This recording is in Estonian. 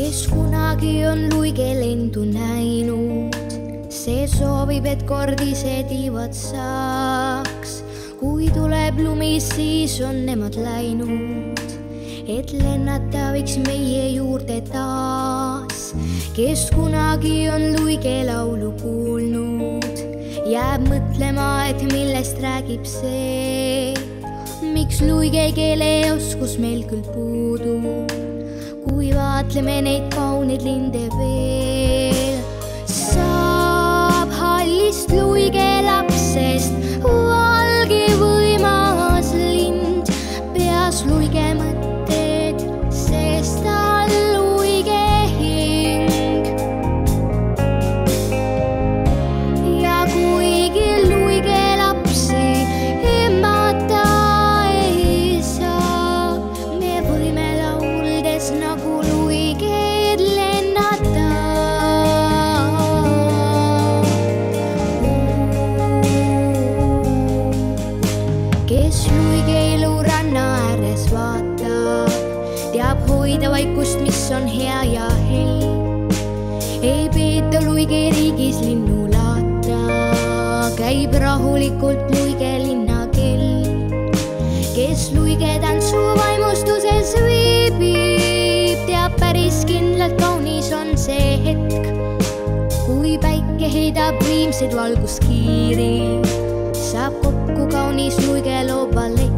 Kes kunagi on luige lendu näinud, see soovib, et kord ise tiivad saaks. Kui tuleb lumi, siis on nemad läinud, et lennata võiks meie juurde taas. Kes kunagi on luige laulu kuulnud, jääb mõtlema, et millest räägib see. Miks luige keeleoskus meil küll puudub, kui vaatleme neid kauneid linde veel. Saab hallist luige lapsest valge võimas lind, peas luige mõtted, sest tal luige hing. Ja kuigi luige lapsi emmata ei saa, me võime lauldes nagu luiged lennata. Kes luige elu ranna ääres vaatab, teab hoida vaikust, mis on hea ja hell. Ei peeta luige riigis linnulaata, käib rahulikult luige linnakell. Kes luige tantsu vaimustuses viibib, teab päris kindlalt kaunis on see hetk, kui päike heidab võimsaid valguskiiri, saab kokku kaunis luige loo ballett.